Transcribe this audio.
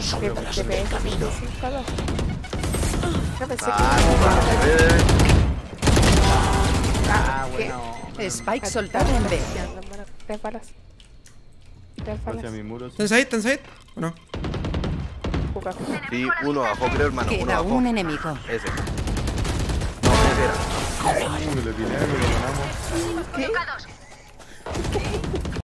Te pegué camino. Yo pensé bueno. Spike soltado en B. Tres balas. Tres balas. Hacia mi muro. Sí. ¿Estás ahí? ¿Estás ahí? ¿O no? Juca. Sí, uno abajo, creo, hermano. Uno Queda abajo. un enemigo. Ese. No, ese era. Le tiré, lo ganamos. ¿Qué?